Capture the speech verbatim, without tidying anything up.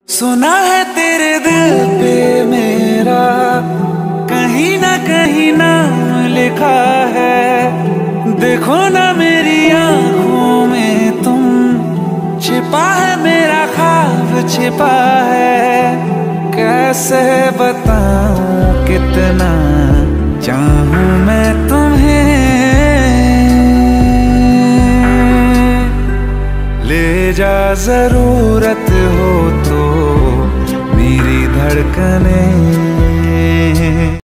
सुना है तेरे दिल पे मेरा कहीं ना कहीं नाम लिखा है। देखो ना मेरी आंखों में तुम, छिपा है मेरा ख्वाब छिपा है। कैसे बताऊं कितना चाहूं मैं तुम्हें। ले जा जरूरत हो तो मेरी धड़कने।